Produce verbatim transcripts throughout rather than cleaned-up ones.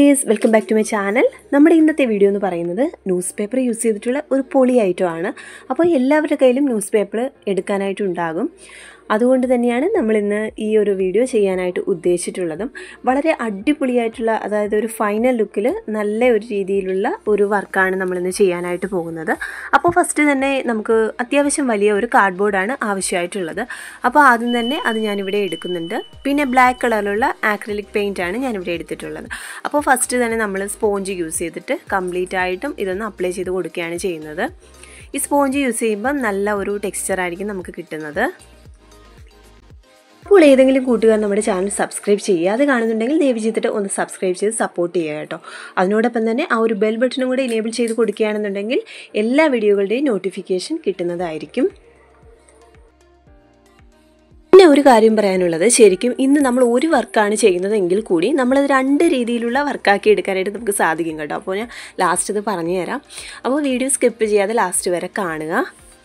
guys, welcome back to my channel. നമ്മുടെ ഇന്നത്തെ video എന്ന് പറയുന്നത് ന്യൂസ് പേപ്പർ യൂസ് ചെയ്തിട്ടുള്ള ഒരു പൊളി ഐറ്റം ആണ്. അപ്പോൾ എല്ലാവരുടെ കയ്യിലും ന്യൂസ് പേപ്പർ എടുക്കാനായിട്ട് ഉണ്ടാകും. അതുകൊണ്ട് തന്നെയാണ് നമ്മൾ ഇന്ന് ഈ ഒരു വീഡിയോ ചെയ്യാനായിട്ട് ഉദ്ദേശിച്ചിട്ടുള്ളതും. വളരെ അടിപൊളിയായിട്ടുള്ള, അതായത് ഒരു ഫൈനൽ ലുക്കിൽ നല്ല ഒരു രീതിയിലുള്ള ഒരു വർക്കാണ് നമ്മൾ ഇന്ന് ചെയ്യാനായിട്ട് പോകുന്നത്. അപ്പോൾ ഫസ്റ്റ് തന്നെ നമുക്ക് അത്യാവശ്യം വലിയ ഒരു കാർഡ്ബോർഡാണ് ആവശ്യമായിട്ടുള്ളത്. അപ്പോൾ ആദ്യം തന്നെ അത് ഞാനിവിടെ എടുക്കുന്നുണ്ട്. പിന്നെ ബ്ലാക്ക് കളറിലുള്ള ആക്രിലിക് പെയിൻ്റ് ആണ് ഞാനിവിടെ എടുത്തിട്ടുള്ളത്. അപ്പോൾ ഫസ്റ്റ് തന്നെ നമ്മൾ സ്പോഞ്ച് യൂസ് ചെയ്തിട്ട് കംപ്ലീറ്റ് ആയിട്ടും ഇതൊന്ന് അപ്ലൈ ചെയ്ത് കൊടുക്കുകയാണ് ചെയ്യുന്നത്. ഈ സ്പോഞ്ച് യൂസ് ചെയ്യുമ്പം നല്ല ഒരു ടെക്സ്ചർ ആയിരിക്കും നമുക്ക് കിട്ടുന്നത്. അപ്പോൾ ഏതെങ്കിലും കൂട്ടുകാർ നമ്മുടെ ചാനൽ സബ്സ്ക്രൈബ് ചെയ്യുക, അത് കാണുന്നുണ്ടെങ്കിൽ ദയവ് ചെയ്തിട്ട് ഒന്ന് സബ്സ്ക്രൈബ് ചെയ്ത് സപ്പോർട്ട് ചെയ്യുക കേട്ടോ. അതിനോടൊപ്പം തന്നെ ആ ഒരു ബെൽ ബട്ടണും കൂടെ എനേബിൾ ചെയ്ത് കൊടുക്കുകയാണെന്നുണ്ടെങ്കിൽ എല്ലാ വീഡിയോകളുടെയും നോട്ടിഫിക്കേഷൻ കിട്ടുന്നതായിരിക്കും. പിന്നെ ഒരു കാര്യം പറയാനുള്ളത്, ശരിക്കും ഇന്ന് നമ്മൾ ഒരു വർക്കാണ് ചെയ്യുന്നതെങ്കിൽ കൂടി നമ്മളത് രണ്ട് രീതിയിലുള്ള വർക്കാക്കി എടുക്കാനായിട്ട് നമുക്ക് സാധിക്കും കേട്ടോ. അപ്പോൾ ഞാൻ ലാസ്റ്റ് ഇത് പറഞ്ഞു തരാം. അപ്പോൾ വീഡിയോ സ്കിപ്പ് ചെയ്യാതെ ലാസ്റ്റ് വരെ കാണുക.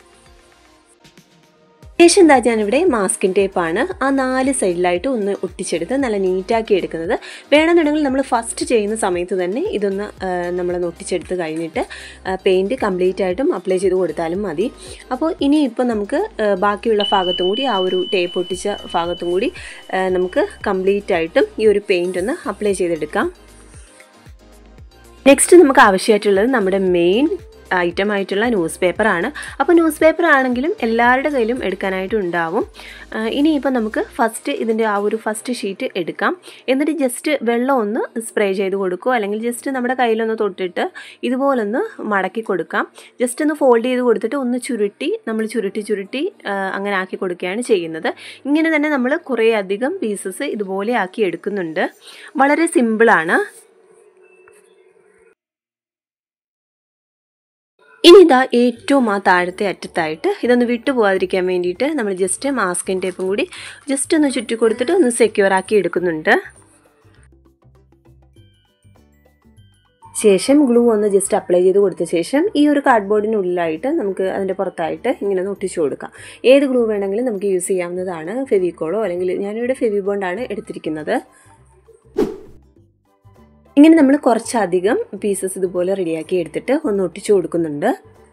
ശേഷം എന്താ ഞാനിവിടെ മാസ്കിൻ ടേപ്പാണ് ആ നാല് സൈഡിലായിട്ട് ഒന്ന് ഒട്ടിച്ചെടുത്ത് നല്ല നീറ്റാക്കി എടുക്കുന്നത്. വേണമെന്നുണ്ടെങ്കിൽ നമ്മൾ ഫസ്റ്റ് ചെയ്യുന്ന സമയത്ത് തന്നെ ഇതൊന്ന് നമ്മളൊന്ന് ഒട്ടിച്ചെടുത്ത് കഴിഞ്ഞിട്ട് പെയിൻറ്റ് കംപ്ലീറ്റ് ആയിട്ടും അപ്ലൈ ചെയ്ത് കൊടുത്താലും മതി. അപ്പോൾ ഇനിയിപ്പോൾ നമുക്ക് ബാക്കിയുള്ള ഭാഗത്തും കൂടി, ആ ഒരു ടേപ്പ് ഒട്ടിച്ച ഭാഗത്തും കൂടി നമുക്ക് കംപ്ലീറ്റ് ആയിട്ടും ഈ ഒരു പെയിൻ്റ് ഒന്ന് അപ്ലൈ ചെയ്തെടുക്കാം. നെക്സ്റ്റ് നമുക്ക് ആവശ്യമായിട്ടുള്ളത് നമ്മുടെ മെയിൻ ഐറ്റം ആയിട്ടുള്ള ന്യൂസ് പേപ്പറാണ്. അപ്പോൾ ന്യൂസ് പേപ്പർ ആണെങ്കിലും എല്ലാവരുടെ കയ്യിലും എടുക്കാനായിട്ട് ഉണ്ടാവും. ഇനിയിപ്പോൾ നമുക്ക് ഫസ്റ്റ് ഇതിൻ്റെ ആ ഒരു ഫസ്റ്റ് ഷീറ്റ് എടുക്കാം. എന്നിട്ട് ജസ്റ്റ് വെള്ളം ഒന്ന് സ്പ്രേ ചെയ്ത് കൊടുക്കുക, അല്ലെങ്കിൽ ജസ്റ്റ് നമ്മുടെ കയ്യിലൊന്ന് തൊട്ടിട്ട് ഇതുപോലൊന്ന് മടക്കി കൊടുക്കാം. ജസ്റ്റ് ഒന്ന് ഫോൾഡ് ചെയ്ത് കൊടുത്തിട്ട് ഒന്ന് ചുരുട്ടി നമ്മൾ ചുരുട്ടി ചുരുട്ടി അങ്ങനെ ആക്കി കൊടുക്കുകയാണ് ചെയ്യുന്നത്. ഇങ്ങനെ തന്നെ നമ്മൾ കുറേ അധികം പീസസ് ഇതുപോലെ ആക്കി എടുക്കുന്നുണ്ട്. വളരെ സിമ്പിളാണ്. ഇനി ഇതാ ഏറ്റവും ആ താഴത്തെ അറ്റത്തായിട്ട് ഇതൊന്ന് വിട്ടു പോകാതിരിക്കാൻ വേണ്ടിയിട്ട് നമ്മൾ ജസ്റ്റ് മാസ്കിൻ ടേപ്പും കൂടി ജസ്റ്റ് ഒന്ന് ചുറ്റി കൊടുത്തിട്ട് ഒന്ന് സെക്യൂർ ആക്കി എടുക്കുന്നുണ്ട്. ശേഷം ഗ്ലൂ ഒന്ന് ജസ്റ്റ് അപ്ലൈ ചെയ്ത് കൊടുത്ത ശേഷം ഈ ഒരു കാർഡ്ബോർഡിനുള്ളിലായിട്ട് നമുക്ക് അതിൻ്റെ പുറത്തായിട്ട് ഇങ്ങനെ ഒന്ന് ഒട്ടിച്ചു കൊടുക്കാം. ഏത് ഗ്ലൂ വേണമെങ്കിലും നമുക്ക് യൂസ് ചെയ്യാവുന്നതാണ്. ഫെവിക്കോളോ അല്ലെങ്കിൽ ഞാനിവിടെ ഫെവിബോണ്ടാണ് എടുത്തിരിക്കുന്നത്. ഇങ്ങനെ നമ്മൾ കുറച്ചധികം പീസസ് ഇതുപോലെ റെഡിയാക്കി എടുത്തിട്ട് ഒന്ന് ഒട്ടിച്ചു കൊടുക്കുന്നുണ്ട്.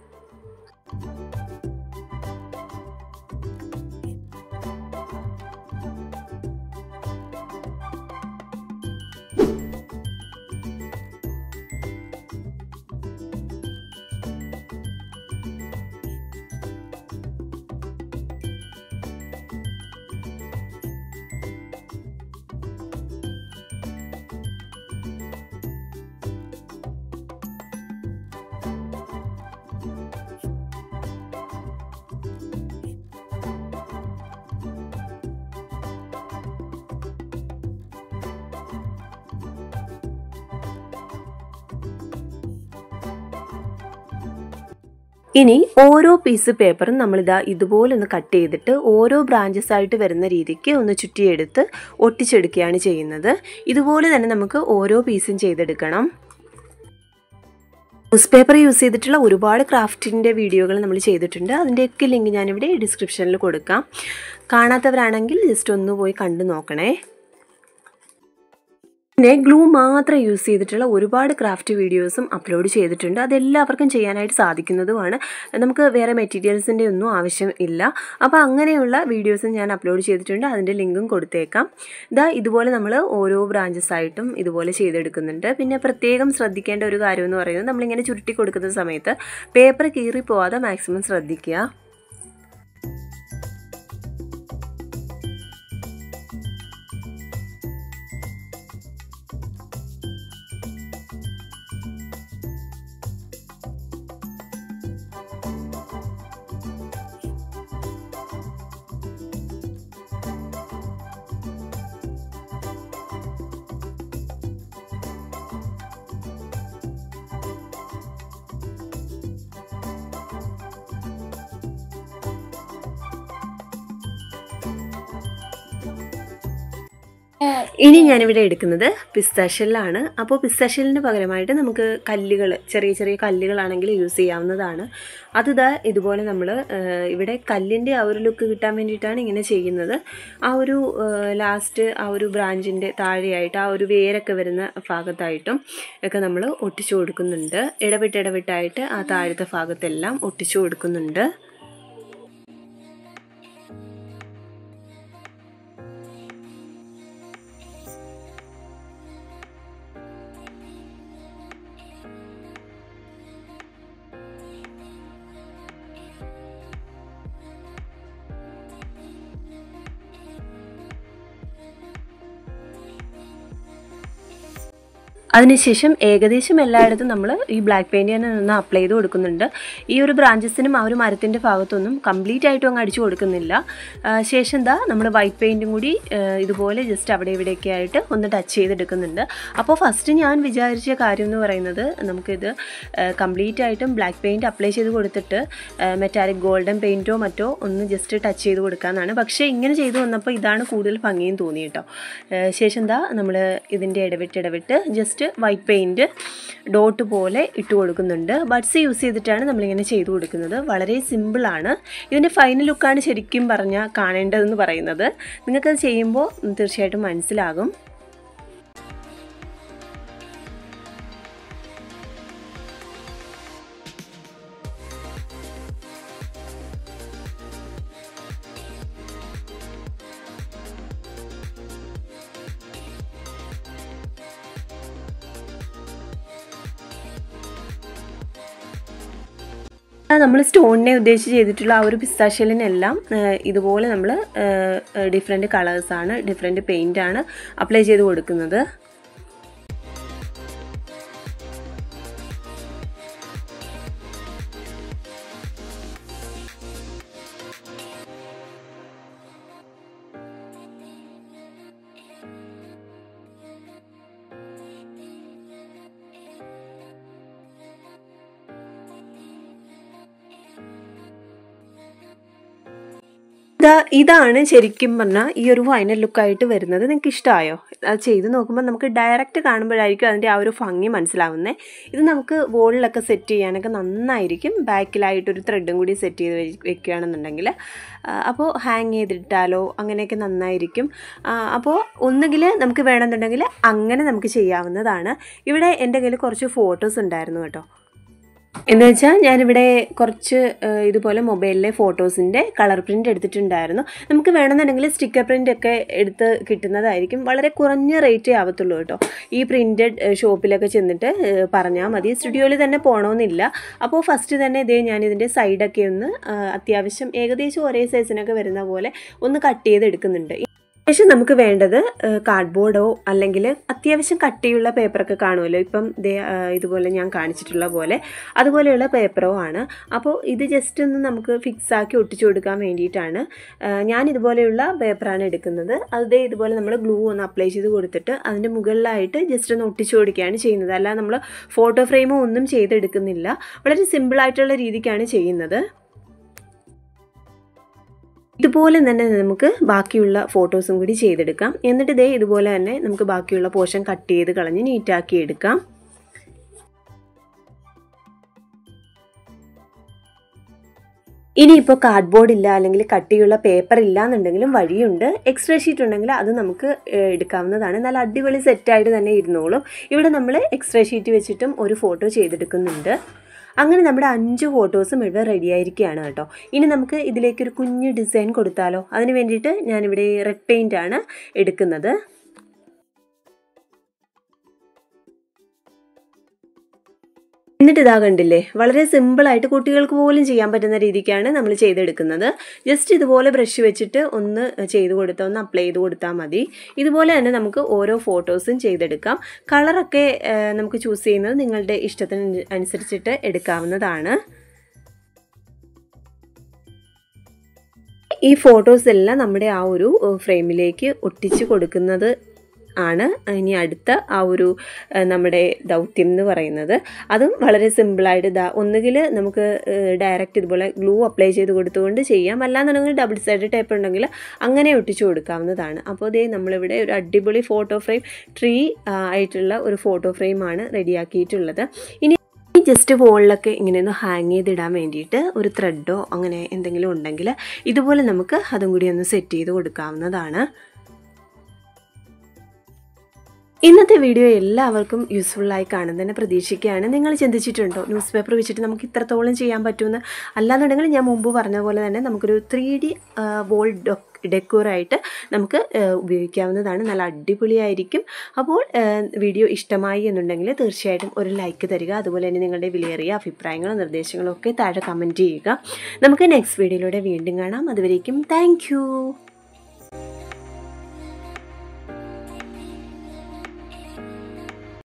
ഇനി ഓരോ പീസ് പേപ്പറും നമ്മളിതാ ഇതുപോലെ ഒന്ന് കട്ട് ചെയ്തിട്ട് ഓരോ ബ്രാഞ്ചസ് ആയിട്ട് വരുന്ന രീതിക്ക് ഒന്ന് ചുറ്റിയെടുത്ത് ഒട്ടിച്ചെടുക്കുകയാണ് ചെയ്യുന്നത്. ഇതുപോലെ തന്നെ നമുക്ക് ഓരോ പീസും ചെയ്തെടുക്കണം. ന്യൂസ് പേപ്പർ യൂസ് ചെയ്തിട്ടുള്ള ഒരുപാട് ക്രാഫ്റ്റിൻ്റെ വീഡിയോകൾ നമ്മൾ ചെയ്തിട്ടുണ്ട്. അതിൻ്റെയൊക്കെ ലിങ്ക് ഞാനിവിടെ ഡിസ്ക്രിപ്ഷനിൽ കൊടുക്കാം. കാണാത്തവരാണെങ്കിൽ ജസ്റ്റ് ഒന്ന് പോയി കണ്ടു നോക്കണേ. പിന്നെ ഗ്ലൂ മാത്രം യൂസ് ചെയ്തിട്ടുള്ള ഒരുപാട് ക്രാഫ്റ്റ് വീഡിയോസും അപ്ലോഡ് ചെയ്തിട്ടുണ്ട്. അതെല്ലാവർക്കും ചെയ്യാനായിട്ട് സാധിക്കുന്നതുമാണ്. നമുക്ക് വേറെ മെറ്റീരിയൽസിൻ്റെ ഒന്നും ആവശ്യം ഇല്ല. അപ്പോൾ അങ്ങനെയുള്ള വീഡിയോസും ഞാൻ അപ്ലോഡ് ചെയ്തിട്ടുണ്ട്. അതിൻ്റെ ലിങ്കും കൊടുത്തേക്കാം. ഇതാ ഇതുപോലെ നമ്മൾ ഓരോ ബ്രാഞ്ചസ് ആയിട്ടും ഇതുപോലെ ചെയ്തെടുക്കുന്നുണ്ട്. പിന്നെ പ്രത്യേകം ശ്രദ്ധിക്കേണ്ട ഒരു കാര്യം എന്ന് പറയുന്നത്, നമ്മളിങ്ങനെ ചുരുട്ടി കൊടുക്കുന്ന സമയത്ത് പേപ്പർ കീറിപ്പോവാതെ മാക്സിമം ശ്രദ്ധിക്കുക. ഇനി ഞാനിവിടെ എടുക്കുന്നത് പിസ്താഷ്യലാണ്. അപ്പോൾ പിസ്താഷ്യലിന് പകരമായിട്ട് നമുക്ക് കല്ലുകൾ, ചെറിയ ചെറിയ കല്ലുകളാണെങ്കിൽ യൂസ് ചെയ്യാവുന്നതാണ്. അതിതാ ഇതുപോലെ നമ്മൾ ഇവിടെ കല്ലിൻ്റെ ആ ഒരു ലുക്ക് കിട്ടാൻ വേണ്ടിയിട്ടാണ് ഇങ്ങനെ ചെയ്യുന്നത്. ആ ഒരു ലാസ്റ്റ് ആ ഒരു ബ്രാഞ്ചിൻ്റെ താഴെയായിട്ട് ആ ഒരു വേരൊക്കെ വരുന്ന ഭാഗത്തായിട്ടും ഒക്കെ നമ്മൾ ഒട്ടിച്ചു കൊടുക്കുന്നുണ്ട്. ഇടവിട്ട് ഇടവിട്ടായിട്ട് ആ താഴത്തെ ഭാഗത്തെല്ലാം ഒട്ടിച്ചു കൊടുക്കുന്നുണ്ട്. അതിനുശേഷം ഏകദേശം എല്ലായിടത്തും നമ്മൾ ഈ ബ്ലാക്ക് പെയിൻറ്റ് തന്നെ നിന്ന് അപ്ലൈ ചെയ്ത് കൊടുക്കുന്നുണ്ട്. ഈ ഒരു ബ്രാഞ്ചസിനും ആ ഒരു മരത്തിൻ്റെ ഭാഗത്തൊന്നും കംപ്ലീറ്റ് ആയിട്ടും അങ്ങ് അടിച്ചു കൊടുക്കുന്നില്ല. ശേഷം എന്താ നമ്മൾ വൈറ്റ് പെയിൻറ്റും കൂടി ഇതുപോലെ ജസ്റ്റ് അവിടെ ഇവിടെയൊക്കെ ആയിട്ട് ഒന്ന് ടച്ച് ചെയ്തെടുക്കുന്നുണ്ട്. അപ്പോൾ ഫസ്റ്റ് ഞാൻ വിചാരിച്ച കാര്യം എന്ന് പറയുന്നത് നമുക്കിത് കംപ്ലീറ്റ് ആയിട്ടും ബ്ലാക്ക് പെയിൻറ്റ് അപ്ലൈ ചെയ്ത് കൊടുത്തിട്ട് മെറ്റാലിക് ഗോൾഡൻ പെയിൻറ്റോ മറ്റോ ഒന്ന് ജസ്റ്റ് ടച്ച് ചെയ്ത് കൊടുക്കാമെന്നാണ്. പക്ഷേ ഇങ്ങനെ ചെയ്ത് വന്നപ്പോൾ ഇതാണ് കൂടുതൽ ഭംഗിയും തോന്നി കേട്ടോ. ശേഷം എന്താ നമ്മൾ ഇതിൻ്റെ ഇടവിട്ട് ഇടവിട്ട് ജസ്റ്റ് വൈറ്റ് പെയിൻറ്റ് ഡോട്ട് പോലെ ഇട്ട് കൊടുക്കുന്നുണ്ട്. ബഡ്സ് യൂസ് ചെയ്തിട്ടാണ് നമ്മളിങ്ങനെ ചെയ്ത് കൊടുക്കുന്നത്. വളരെ സിമ്പിളാണ്. ഇതിൻ്റെ ഫൈനൽ ലുക്കാണ് ശരിക്കും പറഞ്ഞാൽ കാണേണ്ടതെന്ന് പറയുന്നത്. നിങ്ങൾക്കത് ചെയ്യുമ്പോൾ തീർച്ചയായിട്ടും മനസ്സിലാകും. നമ്മൾ സ്റ്റോണിനെ ഉദ്ദേശിച്ച് ചെയ്തിട്ടുള്ള ആ ഒരു പിസ്താഷ്യലിനെല്ലാം ഇതുപോലെ നമ്മൾ ഡിഫറെൻറ്റ് കളേഴ്സാണ്, ഡിഫറെൻറ്റ് പെയിൻ്റാണ് അപ്ലൈ ചെയ്ത് കൊടുക്കുന്നത്. ഇതാ ഇതാണ് ശരിക്കും പറഞ്ഞാൽ ഈ ഒരു ഫൈനൽ ലുക്കായിട്ട് വരുന്നത്. നിങ്ങൾക്ക് ഇഷ്ടമായോ? അത് ചെയ്ത് നോക്കുമ്പോൾ നമുക്ക് ഡയറക്റ്റ് കാണുമ്പോഴായിരിക്കും അതിൻ്റെ ആ ഒരു ഭംഗി മനസ്സിലാവുന്നത്. ഇത് നമുക്ക് വോളിലൊക്കെ സെറ്റ് ചെയ്യാനൊക്കെ നന്നായിരിക്കും. ബാക്കിലായിട്ടൊരു ത്രെഡും കൂടി സെറ്റ് ചെയ്ത് വെക്കുകയാണെന്നുണ്ടെങ്കിൽ അപ്പോൾ ഹാങ് ചെയ്തിട്ടാലോ അങ്ങനെയൊക്കെ നന്നായിരിക്കും. അപ്പോൾ ഒന്നുകിൽ നമുക്ക് വേണമെന്നുണ്ടെങ്കിൽ അങ്ങനെ നമുക്ക് ചെയ്യാവുന്നതാണ്. ഇവിടെ എൻ്റെ കയ്യിൽ കുറച്ച് ഫോട്ടോസ് ഉണ്ടായിരുന്നു കേട്ടോ. എന്ന് വെച്ചാൽ ഞാനിവിടെ കുറച്ച് ഇതുപോലെ മൊബൈലിലെ ഫോട്ടോസിൻ്റെ കളർ പ്രിൻ്റ് എടുത്തിട്ടുണ്ടായിരുന്നു. നമുക്ക് വേണമെന്നുണ്ടെങ്കിൽ സ്റ്റിക്കർ പ്രിൻ്റ് ഒക്കെ എടുത്ത് കിട്ടുന്നതായിരിക്കും. വളരെ കുറഞ്ഞ റേറ്റേ ആവത്തുള്ളൂ കേട്ടോ. ഈ പ്രിൻറ്റഡ് ഷോപ്പിലൊക്കെ ചെന്നിട്ട് പറഞ്ഞാൽ മതി. സ്റ്റുഡിയോയിൽ തന്നെ പോകണമെന്നില്ല. അപ്പോൾ ഫസ്റ്റ് തന്നെ ഇതേ ഞാനിതിൻ്റെ സൈഡൊക്കെ ഒന്ന് അത്യാവശ്യം ഏകദേശം ഒരേ സൈസിനൊക്കെ വരുന്ന പോലെ ഒന്ന് കട്ട് ചെയ്തെടുക്കുന്നുണ്ട്. ശേഷം നമുക്ക് വേണ്ടത് കാർഡ്ബോർഡോ അല്ലെങ്കിൽ അത്യാവശ്യം കട്ടിയുള്ള പേപ്പറൊക്കെ കാണുമല്ലോ. ഇപ്പം ദേ ഇതുപോലെ ഞാൻ കാണിച്ചിട്ടുള്ള പോലെ അതുപോലെയുള്ള പേപ്പറോ ആണ്. അപ്പോൾ ഇത് ജസ്റ്റ് ഒന്ന് നമുക്ക് ഫിക്സ് ആക്കി ഒട്ടിച്ചു കൊടുക്കാൻ വേണ്ടിയിട്ടാണ് ഞാൻ ഇതുപോലെയുള്ള പേപ്പറാണ് എടുക്കുന്നത്. അത് ഇതുപോലെ നമ്മൾ ഗ്ലൂ ഒന്ന് അപ്ലൈ ചെയ്ത് കൊടുത്തിട്ട് അതിൻ്റെ മുകളിലായിട്ട് ജസ്റ്റ് ഒന്ന് ഒട്ടിച്ചു കൊടുക്കുകയാണ് ചെയ്യുന്നത്. അല്ലാതെ നമ്മൾ ഫോട്ടോ ഫ്രെയിമോ ഒന്നും ചെയ്തെടുക്കുന്നില്ല. വളരെ സിമ്പിളായിട്ടുള്ള രീതിക്കാണ് ചെയ്യുന്നത്. ഇതുപോലെ തന്നെ നമുക്ക് ബാക്കിയുള്ള ഫോട്ടോസും കൂടി ചെയ്തെടുക്കാം. എന്നിട്ട് ഇതേ ഇതുപോലെ തന്നെ നമുക്ക് ബാക്കിയുള്ള പോർഷൻ കട്ട് ചെയ്ത് കളഞ്ഞ് നീറ്റാക്കി എടുക്കാം. ഇനിയിപ്പോൾ കാർഡ്ബോർഡ് ഇല്ല അല്ലെങ്കിൽ കട്ടിയുള്ള പേപ്പർ ഇല്ല എന്നുണ്ടെങ്കിലും വഴിയുണ്ട്. എക്സ്ട്രാ ഷീറ്റ് ഉണ്ടെങ്കിൽ അത് നമുക്ക് എടുക്കാവുന്നതാണ്. നല്ല അടിപൊളി സെറ്റായിട്ട് തന്നെ ഇരുന്നോളും. ഇവിടെ നമ്മൾ എക്സ്ട്രാ ഷീറ്റ് വെച്ചിട്ടും ഒരു ഫോട്ടോ ചെയ്തെടുക്കുന്നുണ്ട്. അങ്ങനെ നമ്മുടെ അഞ്ച് ഫോട്ടോസും ഇവിടെ റെഡി ആയിരിക്കുകയാണ് കേട്ടോ. ഇനി നമുക്ക് ഇതിലേക്കൊരു കുഞ്ഞ് ഡിസൈൻ കൊടുത്താലോ? അതിന് വേണ്ടിയിട്ട് ഞാനിവിടെ റെഡ് പെയിൻ്റ് ആണ് എടുക്കുന്നത്. എന്നിട്ട് ഇതാ കണ്ടില്ലേ, വളരെ സിമ്പിളായിട്ട് കുട്ടികൾക്ക് പോലും ചെയ്യാൻ പറ്റുന്ന രീതിക്കാണ് നമ്മൾ ചെയ്തെടുക്കുന്നത്. ജസ്റ്റ് ഇതുപോലെ ബ്രഷ് വെച്ചിട്ട് ഒന്ന് ചെയ്ത് കൊടുത്താൽ ഒന്ന് അപ്ലൈ ചെയ്ത് കൊടുത്താൽ മതി. ഇതുപോലെ തന്നെ നമുക്ക് ഓരോ ഫോട്ടോസും ചെയ്തെടുക്കാം. കളറൊക്കെ നമുക്ക് ചൂസ് ചെയ്യുന്നത് നിങ്ങളുടെ ഇഷ്ടത്തിന് അനുസരിച്ചിട്ട് എടുക്കാവുന്നതാണ്. ഈ ഫോട്ടോസ് എല്ലാം നമ്മുടെ ആ ഒരു ഫ്രെയിമിലേക്ക് ഒട്ടിച്ച് കൊടുക്കുന്നത് ആണ് ഇനി അടുത്ത ആ ഒരു നമ്മുടെ ദൗത്യം എന്ന് പറയുന്നത്. അതും വളരെ സിമ്പിളായിട്ട് ഇതാ ഒന്നുകിൽ നമുക്ക് ഡയറക്റ്റ് ഇതുപോലെ ഗ്ലൂ അപ്ലൈ ചെയ്ത് കൊടുത്തുകൊണ്ട് ചെയ്യാം, അല്ലാന്നുണ്ടെങ്കിൽ ഡബിൾ സൈഡ് ടേപ്പ് ഉണ്ടെങ്കിൽ അങ്ങനെ ഒട്ടിച്ചു കൊടുക്കാവുന്നതാണ്. അപ്പോൾ ഇതേ നമ്മളിവിടെ ഒരു അടിപൊളി ഫോട്ടോ ഫ്രെയിം ട്രീ ആയിട്ടുള്ള ഒരു ഫോട്ടോ ഫ്രെയിമാണ് റെഡിയാക്കിയിട്ടുള്ളത്. ഇനി ജസ്റ്റ് വോളിലൊക്കെ ഇങ്ങനെ ഒന്ന് ഹാങ് ചെയ്തിടാൻ വേണ്ടിയിട്ട് ഒരു ത്രെഡോ അങ്ങനെ എന്തെങ്കിലും ഉണ്ടെങ്കിൽ ഇതുപോലെ നമുക്ക് അതും കൂടി ഒന്ന് സെറ്റ് ചെയ്ത് കൊടുക്കാവുന്നതാണ്. ഇന്നത്തെ വീഡിയോ എല്ലാവർക്കും യൂസ്ഫുള്ളായി കാണുന്നതിനെ പ്രതീക്ഷിക്കുകയാണ്. നിങ്ങൾ ചിന്തിച്ചിട്ടുണ്ടോ ന്യൂസ് പേപ്പർ വെച്ചിട്ട് നമുക്ക് ഇത്രത്തോളം ചെയ്യാൻ പറ്റുമെന്ന്? അല്ലാന്നുണ്ടെങ്കിൽ ഞാൻ മുമ്പ് പറഞ്ഞ പോലെ തന്നെ നമുക്കൊരു ത്രീ ഡി വോൾ ഡെക്കോറായിട്ട് നമുക്ക് ഉപയോഗിക്കാവുന്നതാണ്. നല്ല അടിപൊളിയായിരിക്കും. അപ്പോൾ വീഡിയോ ഇഷ്ടമായി എന്നുണ്ടെങ്കിൽ തീർച്ചയായിട്ടും ഒരു ലൈക്ക് തരിക. അതുപോലെ തന്നെ നിങ്ങളുടെ വിലയേറിയ അഭിപ്രായങ്ങളും നിർദ്ദേശങ്ങളും ഒക്കെ താഴെ കമൻറ്റ് ചെയ്യുക. നമുക്ക് നെക്സ്റ്റ് വീഡിയോയിലൂടെ വീണ്ടും കാണാം. അതുവരേക്കും താങ്ക്